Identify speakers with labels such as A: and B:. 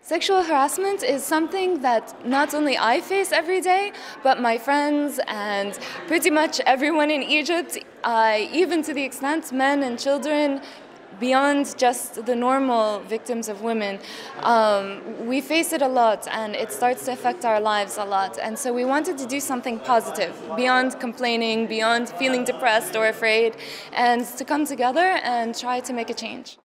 A: Sexual harassment is something that not only I face every day, but my friends and pretty much everyone in Egypt, even to the extent men and children, beyond just the normal victims of women. We face it a lot and it starts to affect our lives a lot. And so we wanted to do something positive, beyond complaining, beyond feeling depressed or afraid, and to come together and try to make a change.